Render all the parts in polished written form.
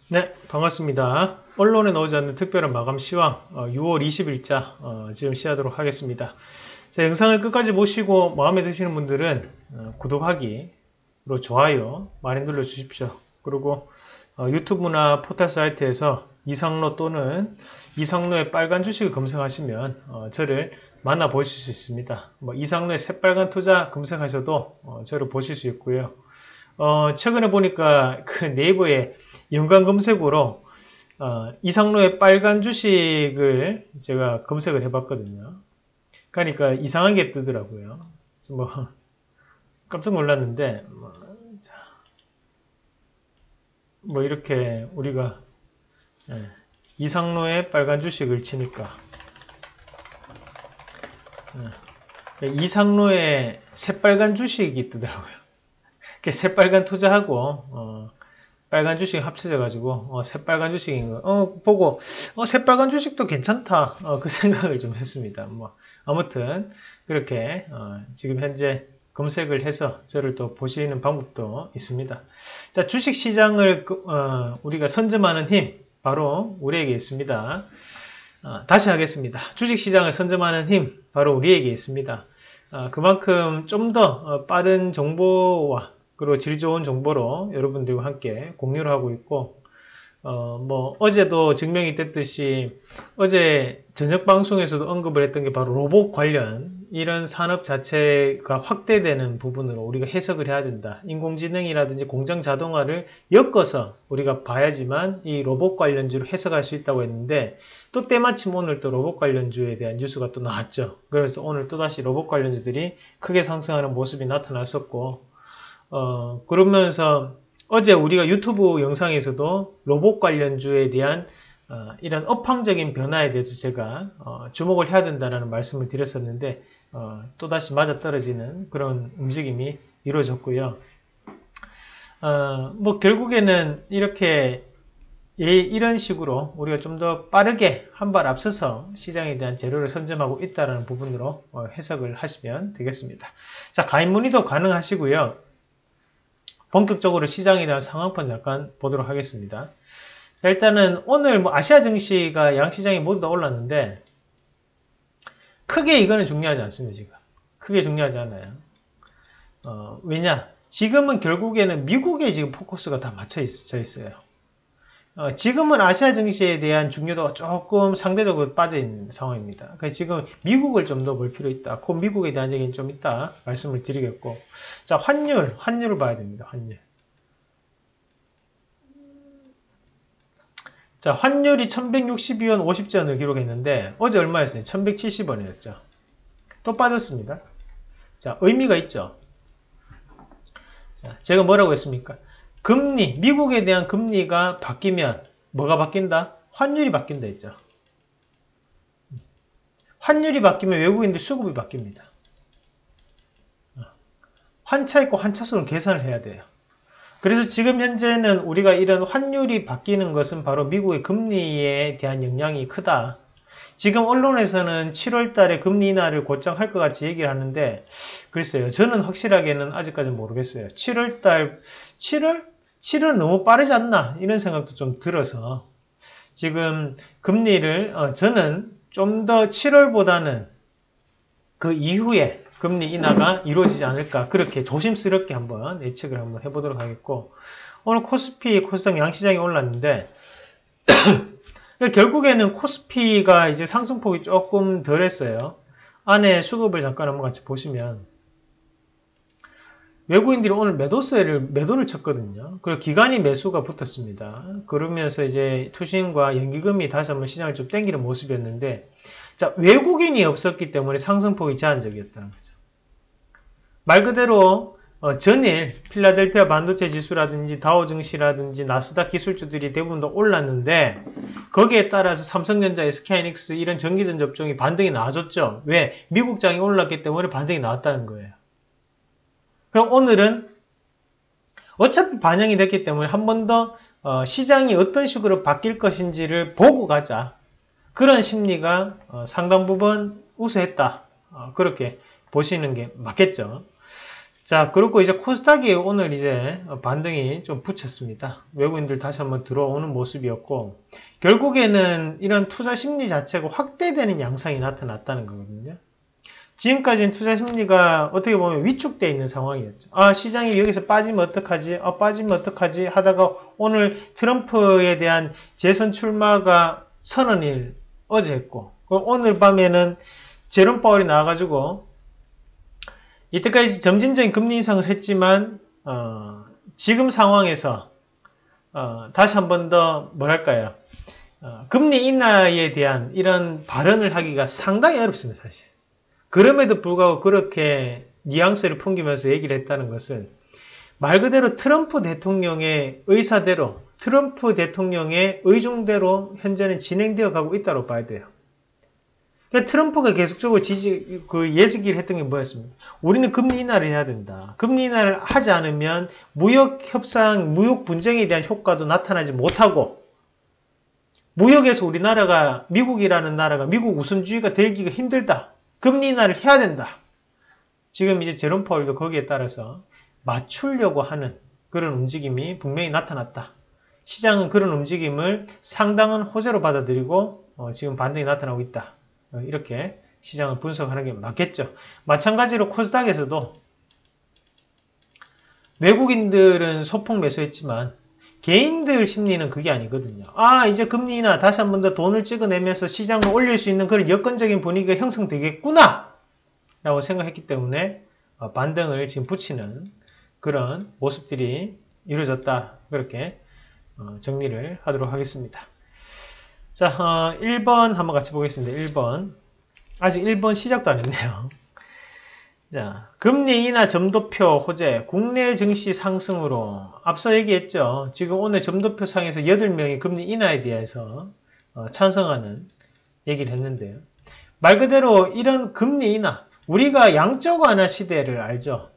네, 반갑습니다. 언론에 나오지 않는 특별한 마감 시황 6월 20일자 지금 시작하도록 하겠습니다. 자, 영상을 끝까지 보시고 마음에 드시는 분들은 구독하기, 그리고 좋아요 많이 눌러주십시오. 그리고 유튜브나 포털 사이트에서 이상로 또는 이상로의 빨간 주식을 검색하시면 저를 만나보실 수 있습니다. 이상로의 새빨간 투자 검색하셔도 저를 보실 수 있고요. 최근에 보니까 그 네이버에 연관 검색어로 이상로의 빨간 주식을 제가 검색을 해봤거든요. 그러니까 이상한 게 뜨더라고요. 그래서 깜짝 놀랐는데 이렇게 우리가 이상로의 빨간 주식을 치니까 이상로의 새빨간 주식이 뜨더라고요. 새빨간 투자하고 빨간 주식 합쳐져 가지고 새빨간 주식인 거 보고 새빨간 주식도 괜찮다 그 생각을 좀 했습니다. 아무튼 그렇게 지금 현재 검색을 해서 저를 또 보시는 방법도 있습니다. 자, 주식 시장을 우리가 선점하는 힘 바로 우리에게 있습니다. 다시 하겠습니다. 주식 시장을 선점하는 힘 바로 우리에게 있습니다. 그만큼 좀 더 빠른 정보와 그리고 질 좋은 정보로 여러분들과 함께 공유를 하고 있고, 어제도 증명이 됐듯이, 어제 저녁 방송에서도 언급을 했던 게 바로 로봇 관련, 이런 산업 자체가 확대되는 부분으로 우리가 해석을 해야 된다. 인공지능이라든지 공장 자동화를 엮어서 우리가 봐야지만 이 로봇 관련주로 해석할 수 있다고 했는데, 또 때마침 오늘 또 로봇 관련주에 대한 뉴스가 또 나왔죠. 그래서 오늘 또다시 로봇 관련주들이 크게 상승하는 모습이 나타났었고, 그러면서 어제 우리가 유튜브 영상에서도 로봇 관련주에 대한 이런 업황적인 변화에 대해서 제가 주목을 해야 된다는 말씀을 드렸었는데 또다시 맞아떨어지는 그런 움직임이 이루어졌고요. 결국에는 이렇게 이런 식으로 우리가 좀 더 빠르게 한 발 앞서서 시장에 대한 재료를 선점하고 있다는 부분으로 해석을 하시면 되겠습니다. 자, 가입 문의도 가능하시고요. 본격적으로 시장에 대한 상황판 잠깐 보도록 하겠습니다. 자, 일단은 오늘 아시아 증시가 양시장이 모두 다 올랐는데 크게 이거는 중요하지 않습니다. 지금 크게 중요하지 않아요. 왜냐? 지금은 결국에는 미국에 지금 포커스가 다 맞춰 있어요. 지금은 아시아 증시에 대한 중요도가 조금 상대적으로 빠져있는 상황입니다. 그래서 지금 미국을 좀 더 볼 필요 있다. 그 미국에 대한 얘기는 좀 이따 말씀을 드리겠고. 자, 환율을 봐야 됩니다. 환율. 자, 환율이 1162원 50전을 기록했는데 어제 얼마였어요? 1170원이었죠. 또 빠졌습니다. 자, 의미가 있죠. 자, 제가 뭐라고 했습니까? 금리, 미국에 대한 금리가 바뀌면 뭐가 바뀐다? 환율이 바뀐다 했죠. 환율이 바뀌면 외국인들 수급이 바뀝니다. 환차 있고 환차수는 계산을 해야 돼요. 그래서 지금 현재는 우리가 이런 환율이 바뀌는 것은 바로 미국의 금리에 대한 영향이 크다. 지금 언론에서는 7월 달에 금리 인하를 곧장 할 것 같이 얘기를 하는데 글쎄요. 저는 확실하게는 아직까지는 모르겠어요. 7월 너무 빠르지 않나 이런 생각도 좀 들어서 지금 금리를 저는 좀 더 7월보다는 그 이후에 금리 인하가 이루어지지 않을까 그렇게 조심스럽게 한번 예측을 한번 해보도록 하겠고 오늘 코스닥 양시장이 올랐는데 결국에는 코스피가 이제 상승폭이 조금 덜 했어요. 안에 수급을 잠깐 한번 같이 보시면 외국인들이 오늘 매도를 쳤거든요. 그리고 기관이 매수가 붙었습니다. 그러면서 이제 투신과 연기금이 다시 한번 시장을 좀 땡기는 모습이었는데 자, 외국인이 없었기 때문에 상승폭이 제한적이었다는 거죠. 말 그대로 전일 필라델피아 반도체 지수라든지 다우 증시라든지 나스닥 기술주들이 대부분 다 올랐는데 거기에 따라서 삼성전자, SK하이닉스 이런 전기전 업종이 반등이 나와줬죠. 왜? 미국장이 올랐기 때문에 반등이 나왔다는 거예요. 그럼 오늘은 어차피 반영이 됐기 때문에 한 번 더 시장이 어떤 식으로 바뀔 것인지를 보고 가자. 그런 심리가 상당 부분 우세했다. 그렇게 보시는 게 맞겠죠. 자, 그렇고 이제 코스닥이 오늘 이제 반등이 좀 붙였습니다. 외국인들 다시 한번 들어오는 모습이었고, 결국에는 이런 투자 심리 자체가 확대되는 양상이 나타났다는 거거든요. 지금까지는 투자 심리가 어떻게 보면 위축되어 있는 상황이었죠. 아, 시장이 여기서 빠지면 어떡하지? 빠지면 어떡하지? 하다가 오늘 트럼프에 대한 재선 출마가 선언일 어제 했고, 오늘 밤에는 제롬 파월이 나와가지고 이때까지 점진적인 금리 인상을 했지만 지금 상황에서 다시 한 번 더 뭐랄까요, 금리 인하에 대한 이런 발언을 하기가 상당히 어렵습니다. 사실. 그럼에도 불구하고 그렇게 뉘앙스를 풍기면서 얘기를 했다는 것은 말 그대로 트럼프 대통령의 의사대로, 트럼프 대통령의 의중대로 현재는 진행되어 가고 있다고 봐야 돼요. 그러니까 트럼프가 계속적으로 예측을 했던 게 뭐였습니까? 우리는 금리 인하를 해야 된다. 금리 인하를 하지 않으면 무역 협상, 무역 분쟁에 대한 효과도 나타나지 못하고, 무역에서 우리나라가, 미국이라는 나라가 미국 우선주의가 되기가 힘들다. 금리 인하를 해야 된다. 지금 이제 제롬 파월도 거기에 따라서 맞추려고 하는 그런 움직임이 분명히 나타났다. 시장은 그런 움직임을 상당한 호재로 받아들이고 지금 반등이 나타나고 있다. 이렇게 시장을 분석하는 게 맞겠죠. 마찬가지로 코스닥에서도 외국인들은 소폭 매수했지만 개인들 심리는 그게 아니거든요. 아, 이제 금리 인하 다시 한 번 더 돈을 찍어내면서 시장을 올릴 수 있는 그런 여건적인 분위기가 형성되겠구나 라고 생각했기 때문에 반등을 지금 붙이는 그런 모습들이 이루어졌다. 그렇게 정리를 하도록 하겠습니다. 자, 1번 한번 같이 보겠습니다. 1번. 아직 1번 시작도 안 했네요. 자, 금리 인하 점도표 호재, 국내 증시 상승으로 앞서 얘기했죠. 지금 오늘 점도표 상에서 8명이 금리 인하에 대해서 찬성하는 얘기를 했는데요. 말 그대로 이런 금리 인하, 우리가 양적 완화 시대를 알죠.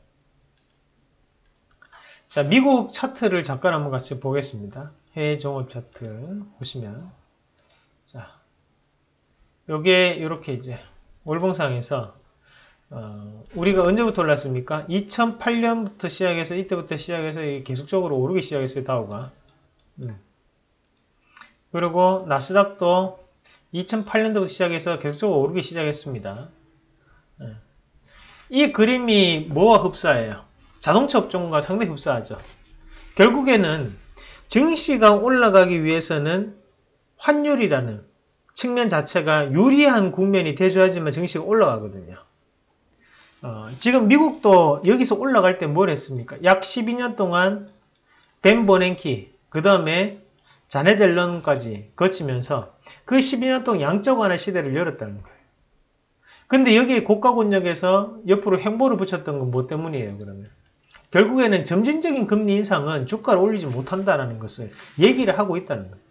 자, 미국 차트를 잠깐 한번 같이 보겠습니다. 해외 종합 차트 보시면, 자, 요게 이렇게 이제 월봉상에서 우리가 언제부터 올랐습니까? 2008년부터 시작해서 이때부터 시작해서 계속적으로 오르기 시작했어요. 다우가. 그리고 나스닥도 2008년도부터 시작해서 계속적으로 오르기 시작했습니다. 이 그림이 뭐와 흡사해요? 자동차 업종과 상당히 흡사하죠. 결국에는 증시가 올라가기 위해서는 환율이라는 측면 자체가 유리한 국면이 돼줘야지만 증시가 올라가거든요. 지금 미국도 여기서 올라갈 때 뭘 했습니까? 약 12년 동안 벤 버냉키, 그 다음에 자넷 옐런까지 거치면서 그 12년 동안 양적 완화 시대를 열었다는 거예요. 근데 여기에 고가 권역에서 옆으로 횡보를 붙였던 건 뭐 때문이에요, 그러면? 결국에는 점진적인 금리 인상은 주가를 올리지 못한다는 것을 얘기를 하고 있다는 거예요.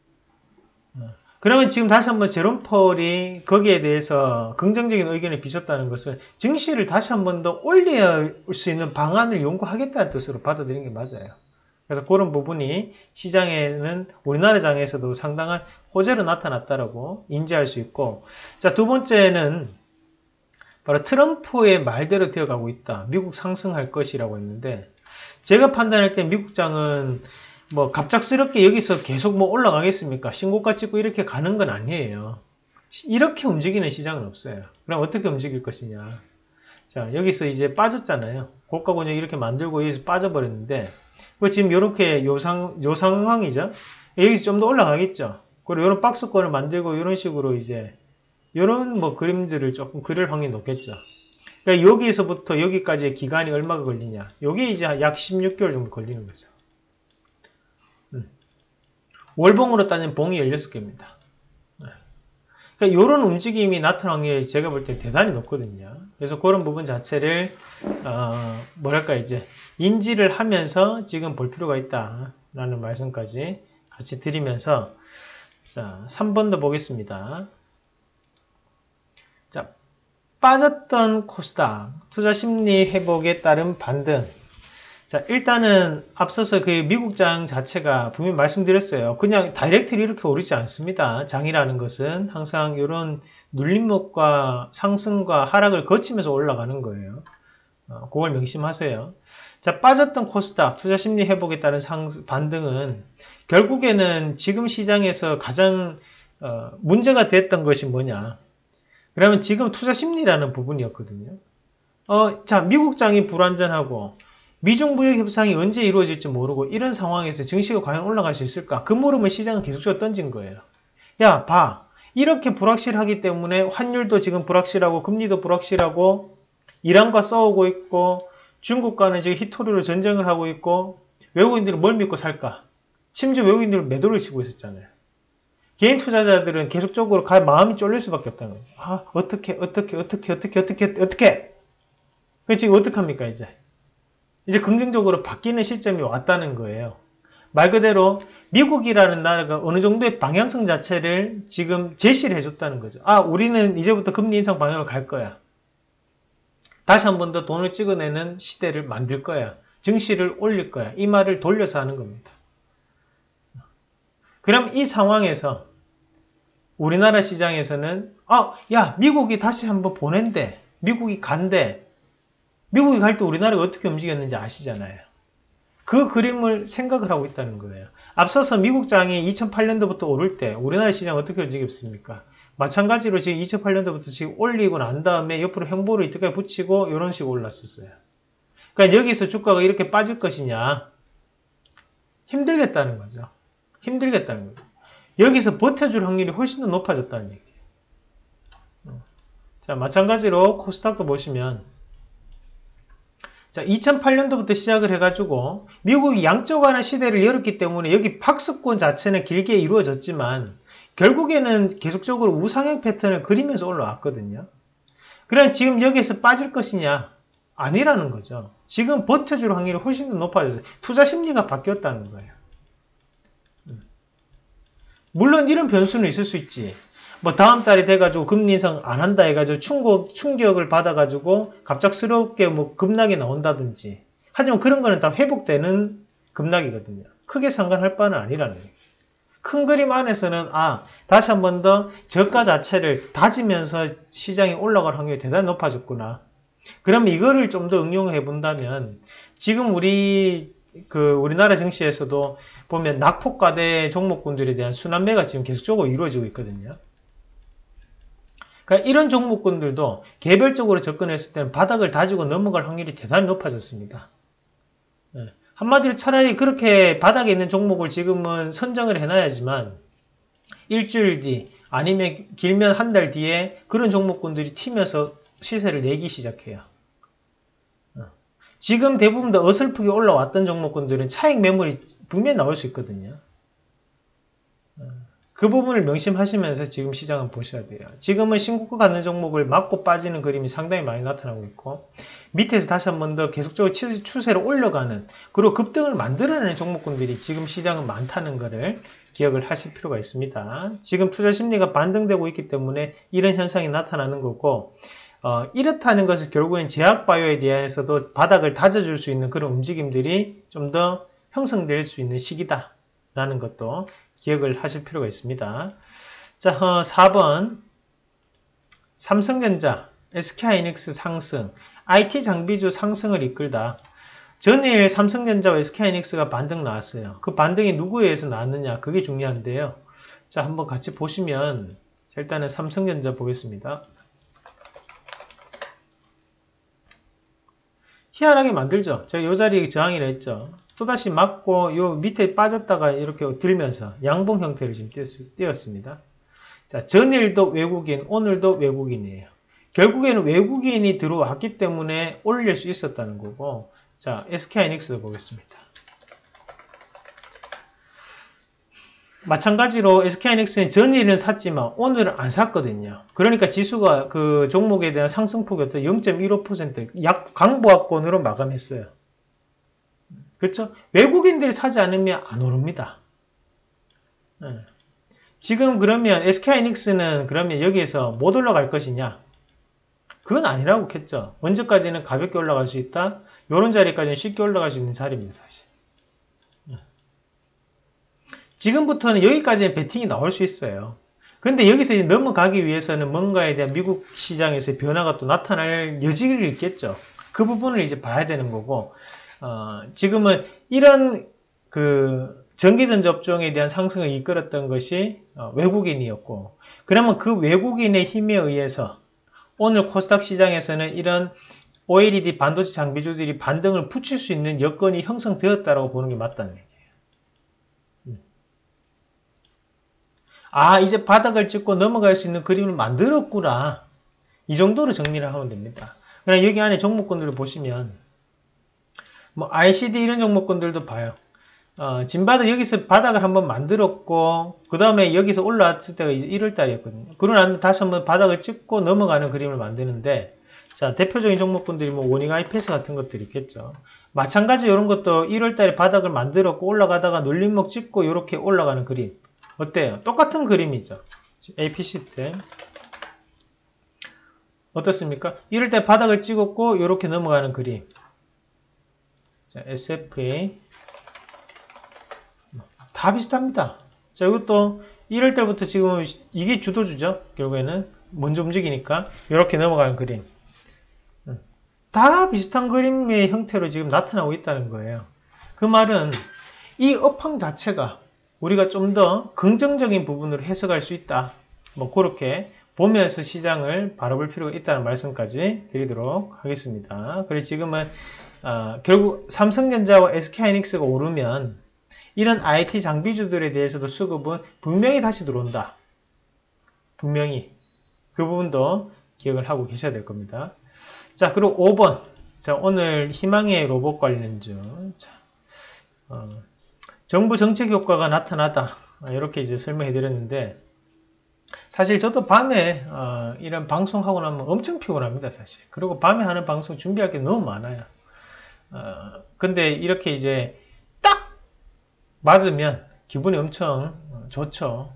그러면 지금 다시 한번 제롬 파월이 거기에 대해서 긍정적인 의견을 비췄다는 것은 증시를 다시 한 번 더 올릴 수 있는 방안을 연구하겠다는 뜻으로 받아들이는 게 맞아요. 그래서 그런 부분이 시장에는 우리나라 장에서도 상당한 호재로 나타났다라고 인지할 수 있고, 자, 두 번째는 바로 트럼프의 말대로 되어가고 있다. 미국 상승할 것이라고 했는데, 제가 판단할 때 미국장은 뭐 갑작스럽게 여기서 계속 뭐 올라가겠습니까? 신고가 찍고 이렇게 가는 건 아니에요. 이렇게 움직이는 시장은 없어요. 그럼 어떻게 움직일 것이냐? 자, 여기서 이제 빠졌잖아요. 고가 권역 이렇게 만들고 여기서 빠져버렸는데, 지금 이렇게 요 상황이죠. 여기서 좀 더 올라가겠죠. 그리고 이런 박스권을 만들고 이런 식으로 이제 이런 뭐 그림들을 조금 그릴 확률이 높겠죠. 그러니까 여기서부터 여기까지의 기간이 얼마가 걸리냐? 이게 이제 약 16개월 정도 걸리는 거죠. 월봉으로 따지면 봉이 16개입니다. 그러니까 이런 움직임이 나타날 확률이 제가 볼 때 대단히 높거든요. 그래서 그런 부분 자체를 뭐랄까 이제 인지를 하면서 지금 볼 필요가 있다라는 말씀까지 같이 드리면서, 자, 3번도 보겠습니다. 자, 빠졌던 코스닥 투자 심리 회복에 따른 반등. 자, 일단은 앞서서 그 미국장 자체가 분명히 말씀드렸어요. 그냥 다이렉트로 이렇게 오르지 않습니다. 장이라는 것은 항상 이런 눌림목과 상승과 하락을 거치면서 올라가는 거예요. 그걸 명심하세요. 자, 빠졌던 코스닥 투자 심리 회복에 따른 반등은 결국에는 지금 시장에서 가장 문제가 됐던 것이 뭐냐? 그러면 지금 투자 심리라는 부분이었거든요. 자, 미국장이 불안전하고 미중 무역 협상이 언제 이루어질지 모르고 이런 상황에서 증시가 과연 올라갈 수 있을까? 그 물음을 시장은 계속적으로 던진 거예요. 야, 봐. 이렇게 불확실하기 때문에 환율도 지금 불확실하고 금리도 불확실하고 이란과 싸우고 있고 중국과는 지금 히토리로 전쟁을 하고 있고 외국인들은 뭘 믿고 살까? 심지어 외국인들은 매도를 치고 있었잖아요. 개인 투자자들은 계속적으로 마음이 쫄릴 수밖에 없다는 거예요. 아, 어떻게. 지금 어떡합니까, 이제? 이제 긍정적으로 바뀌는 시점이 왔다는 거예요. 말 그대로 미국이라는 나라가 어느 정도의 방향성 자체를 지금 제시를 해줬다는 거죠. 아, 우리는 이제부터 금리 인상 방향으로 갈 거야. 다시 한 번 더 돈을 찍어내는 시대를 만들 거야. 증시를 올릴 거야. 이 말을 돌려서 하는 겁니다. 그럼 이 상황에서 우리나라 시장에서는 야, 미국이 다시 한번 보낸대. 미국이 간대. 미국이 갈 때 우리나라가 어떻게 움직였는지 아시잖아요. 그 그림을 생각을 하고 있다는 거예요. 앞서서 미국장이 2008년도부터 오를 때 우리나라 시장 어떻게 움직였습니까? 마찬가지로 지금 2008년도부터 지금 올리고 난 다음에 옆으로 횡보를 이때까지 붙이고 이런 식으로 올랐었어요. 그러니까 여기서 주가가 이렇게 빠질 것이냐? 힘들겠다는 거죠. 힘들겠다는 거죠. 여기서 버텨줄 확률이 훨씬 더 높아졌다는 얘기예요. 자, 마찬가지로 코스닥도 보시면 자, 2008년도부터 시작을 해가지고 미국이 양적 완화 시대를 열었기 때문에 여기 박스권 자체는 길게 이루어졌지만 결국에는 계속적으로 우상향 패턴을 그리면서 올라왔거든요. 그럼 지금 여기에서 빠질 것이냐? 아니라는 거죠. 지금 버텨줄 확률이 훨씬 더 높아졌어요. 투자 심리가 바뀌었다는 거예요. 물론 이런 변수는 있을 수 있지. 뭐 다음 달이 돼가지고 금리 인상 안 한다 해가지고 충격을 받아가지고 갑작스럽게 뭐 급락이 나온다든지. 하지만 그런 거는 다 회복되는 급락이거든요. 크게 상관할 바는 아니라는 거예요. 큰 그림 안에서는 다시 한 번 더 저가 자체를 다지면서 시장이 올라갈 확률이 대단히 높아졌구나. 그러면 이거를 좀 더 응용해 본다면 지금 우리나라 증시에서도 보면 낙폭과대 종목군들에 대한 순환매가 지금 계속적으로 이루어지고 있거든요. 그러니까 이런 종목군들도 개별적으로 접근했을 때는 바닥을 다지고 넘어갈 확률이 대단히 높아졌습니다. 한마디로 차라리 그렇게 바닥에 있는 종목을 지금은 선정을 해놔야지만 일주일 뒤 아니면 길면 한 달 뒤에 그런 종목군들이 튀면서 시세를 내기 시작해요. 지금 대부분 다 어설프게 올라왔던 종목군들은 차익 매물이 분명히 나올 수 있거든요. 그 부분을 명심하시면서 지금 시장은 보셔야 돼요. 지금은 신고가 갖는 종목을 맞고 빠지는 그림이 상당히 많이 나타나고 있고 밑에서 다시 한 번 더 계속적으로 추세를 올려가는 그리고 급등을 만들어내는 종목군들이 지금 시장은 많다는 것을 기억을 하실 필요가 있습니다. 지금 투자 심리가 반등되고 있기 때문에 이런 현상이 나타나는 거고 이렇다는 것은 결국엔 제약바이오에 대해서도 바닥을 다져줄 수 있는 그런 움직임들이 좀 더 형성될 수 있는 시기다라는 것도 기억을 하실 필요가 있습니다. 자, 4번 삼성전자, SK하이닉스 상승, IT 장비주 상승을 이끌다. 전일 삼성전자와 SK하이닉스가 반등 나왔어요. 그 반등이 누구에 의해서 나왔느냐? 그게 중요한데요. 자, 한번 같이 보시면 자, 일단은 삼성전자 보겠습니다. 희한하게 만들죠. 제가 이 자리에 저항이라 했죠. 또다시 맞고 요 밑에 빠졌다가 이렇게 들면서 양봉 형태를 지금 띄었습니다. 자, 전일도 외국인, 오늘도 외국인이에요. 결국에는 외국인이 들어왔기 때문에 올릴 수 있었다는 거고, 자, SK하이닉스도 보겠습니다. 마찬가지로 SK하이닉스는 전일은 샀지만 오늘은 안 샀거든요. 그러니까 지수가 그 종목에 대한 상승폭이 0.15% 약 강보합권으로 마감했어요. 그렇죠? 외국인들이 사지 않으면 안 오릅니다. 지금 그러면 SK하이닉스는 그러면 여기에서 못 올라갈 것이냐? 그건 아니라고 했죠. 언제까지는 가볍게 올라갈 수 있다? 이런 자리까지는 쉽게 올라갈 수 있는 자리입니다, 사실. 지금부터는 여기까지는 베팅이 나올 수 있어요. 근데 여기서 이제 넘어가기 위해서는 뭔가에 대한 미국 시장에서의 변화가 또 나타날 여지가 있겠죠. 그 부분을 이제 봐야 되는 거고, 지금은 이런 전기전 접종에 대한 상승을 이끌었던 것이 외국인이었고, 그러면 그 외국인의 힘에 의해서 오늘 코스닥 시장에서는 이런 OLED 반도체 장비주들이 반등을 붙일 수 있는 여건이 형성되었다고 보는 게 맞다는 얘기예요. 이제 바닥을 찍고 넘어갈 수 있는 그림을 만들었구나. 이 정도로 정리를 하면 됩니다. 그냥 여기 안에 종목군들을 보시면 ICD 이런 종목군들도 봐요. 진바닥 여기서 바닥을 한번 만들었고 그 다음에 여기서 올라왔을 때가 이제 1월달이었거든요. 그러고 나면 다시 한번 바닥을 찍고 넘어가는 그림을 만드는데, 자, 대표적인 종목군들이 원익 IPS 같은 것들이 있겠죠. 마찬가지 이런 것도 1월달에 바닥을 만들었고 올라가다가 눌림목 찍고 이렇게 올라가는 그림. 어때요? 똑같은 그림이죠. AP 시스템. 어떻습니까? 이럴 때 바닥을 찍었고 이렇게 넘어가는 그림. 자, SFA. 다 비슷합니다. 자, 이것도 이럴 때부터 지금 이게 주도주죠. 결국에는 먼저 움직이니까 이렇게 넘어가는 그림. 다 비슷한 그림의 형태로 지금 나타나고 있다는 거예요. 그 말은 이 업황 자체가 우리가 좀 더 긍정적인 부분으로 해석할 수 있다. 그렇게 보면서 시장을 바라볼 필요가 있다는 말씀까지 드리도록 하겠습니다. 그래서 지금은 결국 삼성전자와 SK하이닉스가 오르면 이런 IT 장비주들에 대해서도 수급은 분명히 다시 들어온다. 분명히. 그 부분도 기억을 하고 계셔야 될 겁니다. 자, 그리고 5번. 자, 오늘 희망의 로봇 관련주. 자, 정부 정책 효과가 나타나다. 이렇게 이제 설명해 드렸는데, 사실 저도 밤에 이런 방송하고 나면 엄청 피곤합니다, 사실. 그리고 밤에 하는 방송 준비할 게 너무 많아요. 근데 이렇게 이제 딱 맞으면 기분이 엄청 좋죠.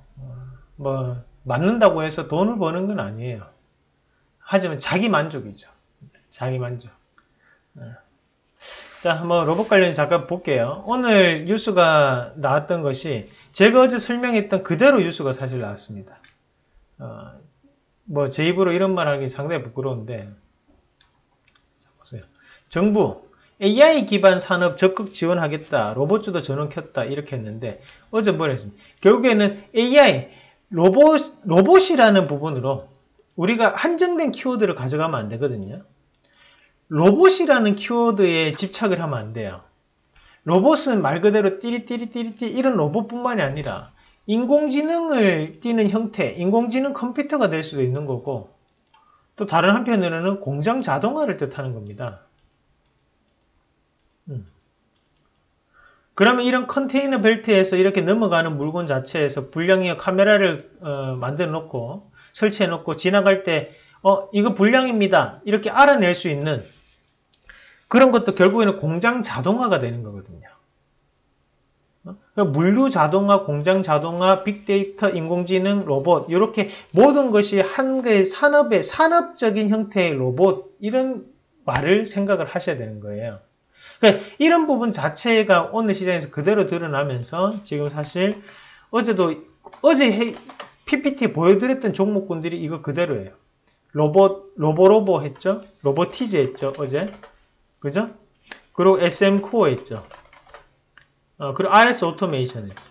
맞는다고 해서 돈을 버는 건 아니에요. 하지만 자기 만족이죠. 자기 만족. 자, 한번 로봇 관련 잠깐 볼게요. 오늘 뉴스가 나왔던 것이 제가 어제 설명했던 그대로 뉴스가 사실 나왔습니다. 제 입으로 이런 말 하기 상당히 부끄러운데, 자, 보세요. 정부 AI 기반 산업 적극 지원하겠다. 로봇주도 전원 켰다. 이렇게 했는데 어제 뭘 했습니까? 결국에는 AI, 로봇이라는 부분으로 우리가 한정된 키워드를 가져가면 안 되거든요. 로봇이라는 키워드에 집착을 하면 안 돼요. 로봇은 말 그대로 띠리띠리띠리띠 이런 로봇뿐만이 아니라 인공지능을 띠는 형태, 인공지능 컴퓨터가 될 수도 있는 거고, 또 다른 한편으로는 공장 자동화를 뜻하는 겁니다. 그러면 이런 컨테이너 벨트에서 이렇게 넘어가는 물건 자체에서 불량이어 카메라를 만들어 놓고 설치해 놓고 지나갈 때 이거 불량입니다. 이렇게 알아낼 수 있는 그런 것도 결국에는 공장 자동화가 되는 거거든요. 물류 자동화, 공장 자동화, 빅데이터, 인공지능, 로봇 이렇게 모든 것이 한 개의 산업의 산업적인 형태의 로봇 이런 말을 생각을 하셔야 되는 거예요. 그러니까 이런 부분 자체가 오늘 시장에서 그대로 드러나면서 지금 사실 어제 PPT 보여드렸던 종목군들이 이거 그대로예요. 로보 했죠? 로보티즈 했죠? 어제. 그죠? 그리고 SM 코어 했죠? 그리고 RS 오토메이션 했죠?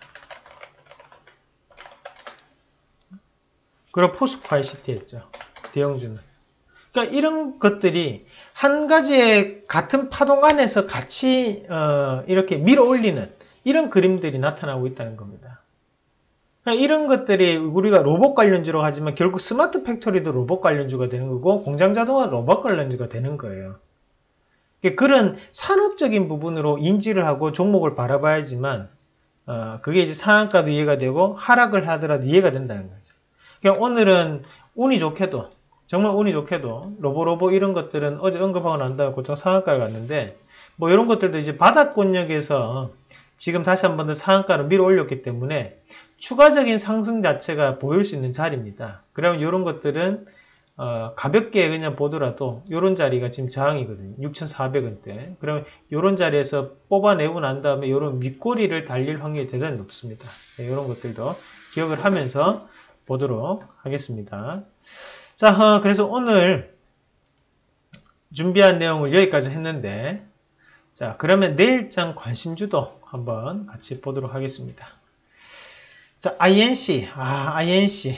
그리고 포스코 ICT 했죠? 대형주는. 그러니까 이런 것들이 한 가지의 같은 파동 안에서 같이 이렇게 밀어 올리는 이런 그림들이 나타나고 있다는 겁니다. 그러니까 이런 것들이 우리가 로봇 관련주로 하지만 결국 스마트 팩토리도 로봇 관련주가 되는 거고 공장 자동화 로봇 관련주가 되는 거예요. 그런 산업적인 부분으로 인지를 하고 종목을 바라봐야지만 그게 이제 상한가도 이해가 되고 하락을 하더라도 이해가 된다는 거죠. 그러니까 오늘은 운이 좋게도 정말 운이 좋게도 로보 이런 것들은 어제 언급하고 난 다음에 곧장 상한가를 갔는데 이런 것들도 이제 바닥권역에서 지금 다시 한 번 더 상한가를 밀어 올렸기 때문에 추가적인 상승 자체가 보일 수 있는 자리입니다. 그러면 이런 것들은 가볍게 그냥 보더라도 이런 자리가 지금 저항이거든요. 6,400원대. 그러면 이런 자리에서 뽑아내고 난 다음에 이런 밑꼬리를 달릴 확률이 대단히 높습니다. 네, 이런 것들도 기억을 하면서 보도록 하겠습니다. 자, 그래서 오늘 준비한 내용을 여기까지 했는데, 자, 그러면 내일장 관심주도 한번 같이 보도록 하겠습니다. 자, INC. INC.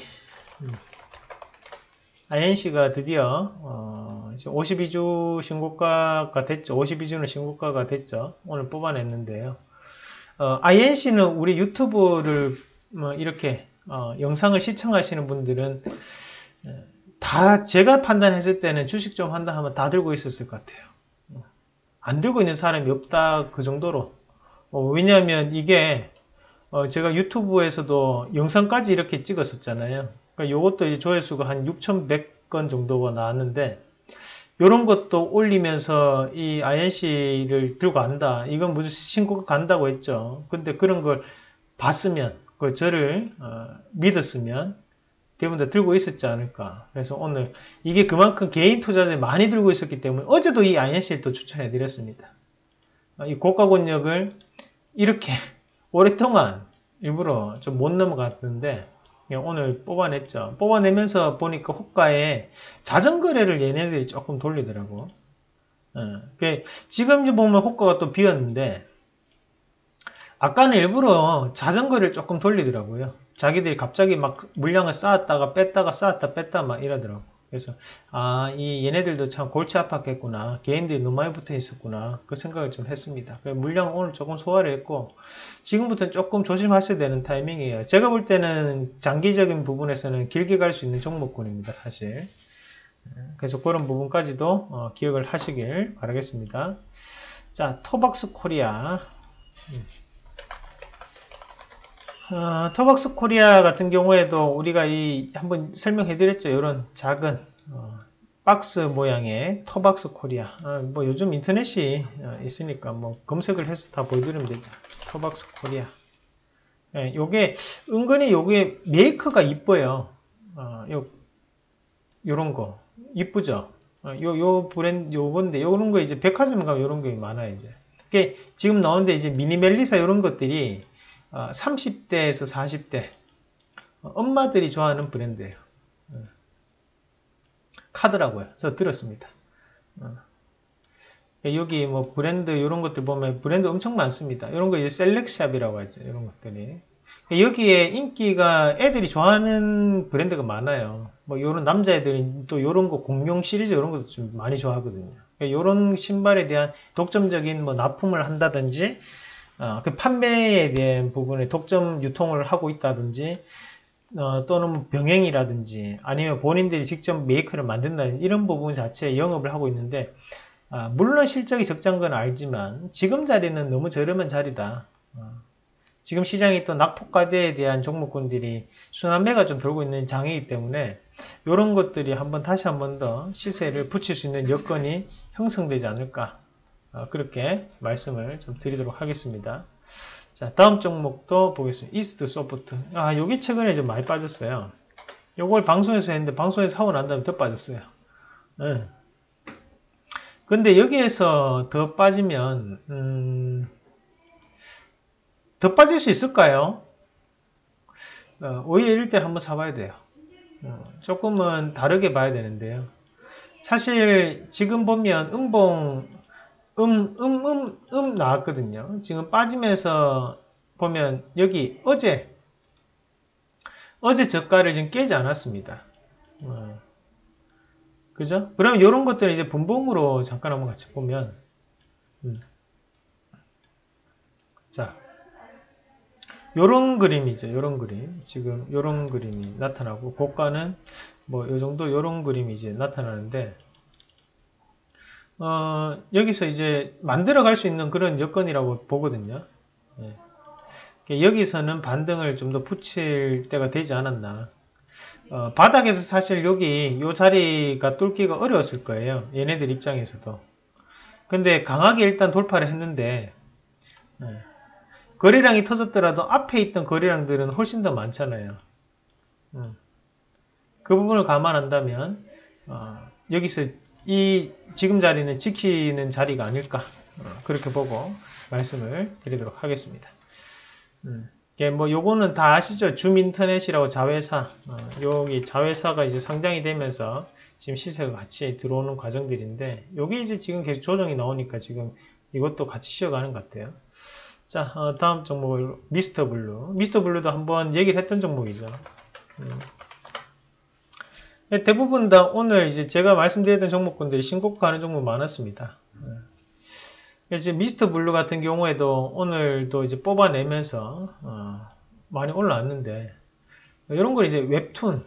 INC가 드디어, 이제 52주 신고가가 됐죠. 52주는 신고가가 됐죠. 오늘 뽑아냈는데요. INC는 우리 유튜브를 이렇게 영상을 시청하시는 분들은 다 제가 판단했을 때는 주식 좀 한다 하면 다 들고 있었을 것 같아요. 안 들고 있는 사람이 없다 그 정도로. 왜냐하면 이게 제가 유튜브에서도 영상까지 이렇게 찍었었잖아요. 그러니까 요것도 이제 조회수가 한 6,100건 정도가 나왔는데, 요런 것도 올리면서 이 INC를 들고 간다. 이건 무슨 신고가 간다고 했죠. 근데 그런 걸 봤으면, 저를 믿었으면 대부분 다 들고 있었지 않을까. 그래서 오늘 이게 그만큼 개인 투자자들이 많이 들고 있었기 때문에 어제도 이 INC를 또 추천해 드렸습니다. 이 고가 권역을 이렇게 오랫동안 일부러 좀 못 넘어갔는데 오늘 뽑아냈죠. 뽑아내면서 보니까 호가에 자전거래를 얘네들이 조금 돌리더라고. 지금 이제 보면 호가가 또 비었는데, 아까는 일부러 자전거를 조금 돌리더라고요. 자기들이 갑자기 막 물량을 쌓았다가 뺐다가 쌓았다 뺐다 막 이러더라고. 그래서 이 얘네들도 참 골치 아팠겠구나. 개인들이 너무 많이 붙어 있었구나. 그 생각을 좀 했습니다. 물량을 오늘 조금 소화를 했고, 지금부터는 조금 조심하셔야 되는 타이밍이에요. 제가 볼 때는 장기적인 부분에서는 길게 갈 수 있는 종목군입니다, 사실. 그래서 그런 부분까지도 기억을 하시길 바라겠습니다. 자, 토박스 코리아. 토박스 코리아 같은 경우에도 우리가 한번 설명해 드렸죠. 이런 작은 박스 모양의 토박스 코리아. 뭐 요즘 인터넷이 있으니까 뭐 검색을 해서 다 보여드리면 되죠. 토박스 코리아. 요게 은근히 요게 메이커가 이뻐요. 요런 거 이쁘죠. 요 브랜드 요건데 요런 거 이제 백화점 가면 요런 게 많아요. 이제 이게 지금 나오는데 이제 미니멜리사 요런 것들이 30대에서 40대 엄마들이 좋아하는 브랜드예요. 카더라고요. 저 들었습니다. 여기 뭐 브랜드 이런 것들 보면 브랜드 엄청 많습니다. 이런 거 이제 셀렉샵이라고 하죠. 이런 것들이 여기에 인기가 애들이 좋아하는 브랜드가 많아요. 뭐 이런 남자애들이 또 이런 거 공룡 시리즈 이런 것도 좀 많이 좋아하거든요. 이런 신발에 대한 독점적인 뭐 납품을 한다든지 그 판매에 대한 부분에 독점 유통을 하고 있다든지 또는 병행이라든지 아니면 본인들이 직접 메이커를 만든다든지 이런 부분 자체에 영업을 하고 있는데 물론 실적이 적자인 건 알지만 지금 자리는 너무 저렴한 자리다. 지금 시장이 또 낙폭과대에 대한 종목군들이 순환매가 좀 돌고 있는 장이기 때문에 이런 것들이 다시 한 번 더 시세를 붙일 수 있는 여건이 형성되지 않을까. 그렇게 말씀을 좀 드리도록 하겠습니다. 자, 다음 종목도 보겠습니다. 이스트 소프트. 여기 최근에 좀 많이 빠졌어요. 요걸 방송에서 했는데 방송에서 하고 난 다음에 더 빠졌어요. 근데 여기에서 더 빠지면 더 빠질 수 있을까요? 오히려 이럴 때 한번 사봐야 돼요. 조금은 다르게 봐야 되는데요. 사실 지금 보면 음봉 나왔거든요. 지금 빠지면서 보면 여기 어제 저가를 지금 깨지 않았습니다. 그죠? 그럼 이런 것들은 이제 분봉으로 잠깐 한번 같이 보면 자, 요런 그림이죠. 요런 그림. 지금 요런 그림이 나타나고 고가는 뭐 요 정도 요런 그림이 이제 나타나는데 여기서 이제 만들어 갈 수 있는 그런 여건이라고 보거든요. 여기서는 반등을 좀 더 붙일 때가 되지 않았나. 바닥에서 사실 여기 요 자리가 뚫기가 어려웠을 거예요. 얘네들 입장에서도. 근데 강하게 일단 돌파를 했는데 거래량이 터졌더라도 앞에 있던 거래량들은 훨씬 더 많잖아요. 그 부분을 감안한다면 여기서 이 지금 자리는 지키는 자리가 아닐까 그렇게 보고 말씀을 드리도록 하겠습니다. 뭐 요거는 다 아시죠? 줌인터넷이라고 자회사, 여기 자회사가 이제 상장이 되면서 지금 시세가 같이 들어오는 과정들인데, 요게 이제 지금 계속 조정이 나오니까 지금 이것도 같이 쉬어가는 것 같아요. 자, 다음 종목은 미스터 블루. 미스터 블루도 한번 얘기를 했던 종목이죠. 대부분 다 오늘 이제 제가 말씀드렸던 종목군들이 신고가하는 종목 많았습니다. 이제 미스터 블루 같은 경우에도 오늘도 이제 뽑아내면서 많이 올라왔는데, 이런 걸 이제 웹툰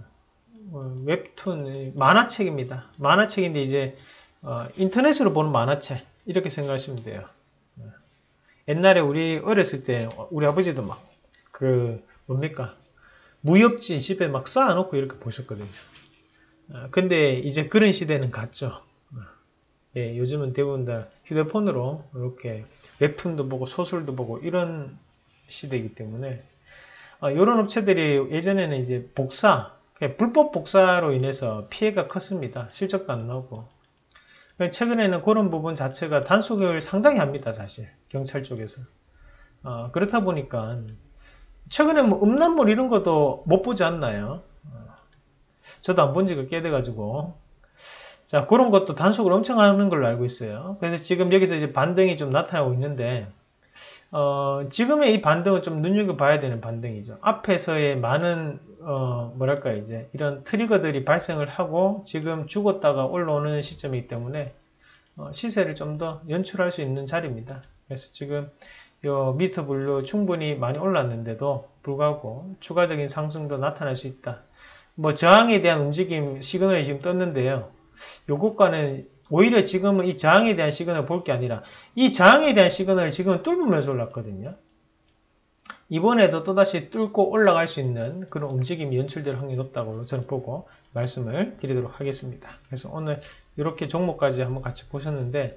만화책입니다. 만화책인데 이제 인터넷으로 보는 만화책 이렇게 생각하시면 돼요. 옛날에 우리 어렸을 때 우리 아버지도 막 그 뭡니까 무협지 집에 막 쌓아놓고 이렇게 보셨거든요. 근데 이제 그런 시대는 갔죠. 예, 요즘은 대부분 다 휴대폰으로 이렇게 웹툰도 보고 소설도 보고 이런 시대이기 때문에 이런 업체들이 예전에는 이제 불법 복사로 인해서 피해가 컸습니다. 실적도 안 나오고. 최근에는 그런 부분 자체가 단속을 상당히 합니다, 사실. 경찰 쪽에서. 그렇다 보니까 최근에 뭐 음란물 이런 것도 못 보지 않나요? 저도 안 본 지가 꽤 돼가지고. 자, 그런 것도 단속을 엄청 하는 걸로 알고 있어요. 그래서 지금 여기서 이제 반등이 좀 나타나고 있는데, 지금의 이 반등은 좀 눈여겨봐야 되는 반등이죠. 앞에서의 많은, 뭐랄까, 이제 이런 트리거들이 발생을 하고 지금 죽었다가 올라오는 시점이기 때문에, 시세를 좀 더 연출할 수 있는 자리입니다. 그래서 지금 요 미스터 블루 충분히 많이 올랐는데도 불구하고 추가적인 상승도 나타날 수 있다. 뭐 저항에 대한 움직임 시그널이 지금 떴는데요. 요것과는 오히려 지금은 이 저항에 대한 시그널을 볼 게 아니라 이 저항에 대한 시그널을 지금은 뚫으면서 올랐거든요. 이번에도 또다시 뚫고 올라갈 수 있는 그런 움직임이 연출될 확률이 높다고 저는 보고 말씀을 드리도록 하겠습니다. 그래서 오늘 이렇게 종목까지 한번 같이 보셨는데,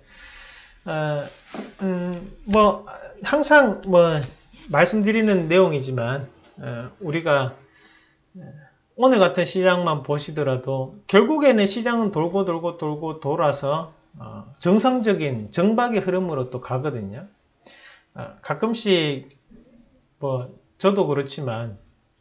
뭐 항상 뭐 말씀드리는 내용이지만 우리가 오늘 같은 시장만 보시더라도 결국에는 시장은 돌고 돌아서 정상적인 정박의 흐름으로 또 가거든요. 가끔씩 뭐 저도 그렇지만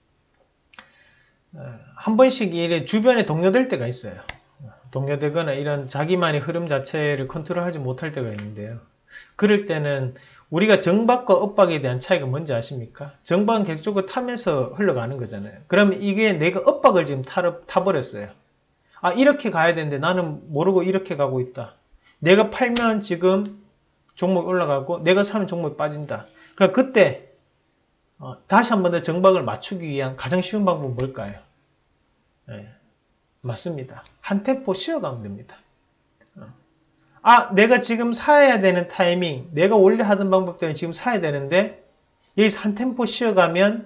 한 번씩 이래 주변에 동요될 때가 있어요. 동요되거나 이런 자기만의 흐름 자체를 컨트롤하지 못할 때가 있는데요. 그럴 때는 우리가 정박과 엇박에 대한 차이가 뭔지 아십니까? 정박은 계속적으로 타면서 흘러가는 거잖아요. 그러면 이게 내가 엇박을 지금 타버렸어요. 이렇게 가야 되는데 나는 모르고 이렇게 가고 있다. 내가 팔면 지금 종목이 올라가고 내가 사면 종목이 빠진다. 그러니까 그때 다시 한 번 더 정박을 맞추기 위한 가장 쉬운 방법은 뭘까요? 네, 맞습니다. 한 템포 쉬어가면 됩니다. 내가 지금 사야 되는 타이밍, 내가 원래 하던 방법 때문에 지금 사야 되는데 여기서 한 템포 쉬어가면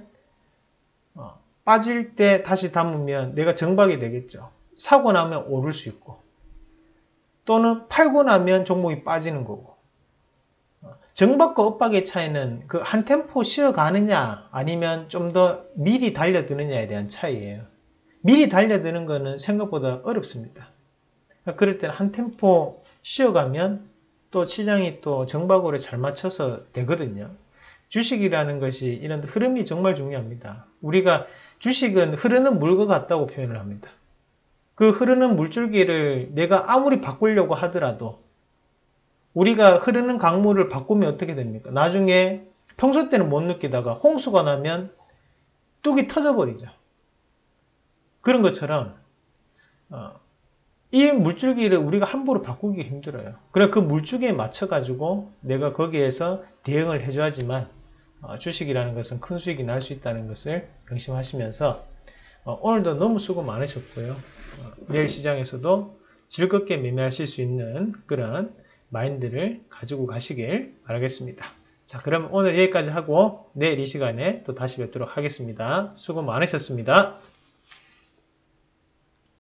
빠질 때 다시 담으면 내가 정박이 되겠죠. 사고 나면 오를 수 있고 또는 팔고 나면 종목이 빠지는 거고. 정박과 엇박의 차이는 그 한 템포 쉬어가느냐 아니면 좀 더 미리 달려드느냐에 대한 차이예요. 미리 달려드는 거는 생각보다 어렵습니다. 그럴 때는 한 템포 쉬어가면 또 시장이 또 정박으로 잘 맞춰서 되거든요. 주식이라는 것이 이런 흐름이 정말 중요합니다. 우리가 주식은 흐르는 물과 같다고 표현을 합니다. 그 흐르는 물줄기를 내가 아무리 바꾸려고 하더라도 우리가 흐르는 강물을 바꾸면 어떻게 됩니까? 나중에 평소 때는 못 느끼다가 홍수가 나면 뚝이 터져버리죠. 그런 것처럼 이 물줄기를 우리가 함부로 바꾸기 힘들어요. 그래 그 물줄기에 맞춰가지고 내가 거기에서 대응을 해줘야지만 주식이라는 것은 큰 수익이 날 수 있다는 것을 명심하시면서 오늘도 너무 수고 많으셨고요. 내일 시장에서도 즐겁게 매매하실 수 있는 그런 마인드를 가지고 가시길 바라겠습니다. 자, 그럼 오늘 여기까지 하고 내일 이 시간에 또 다시 뵙도록 하겠습니다. 수고 많으셨습니다.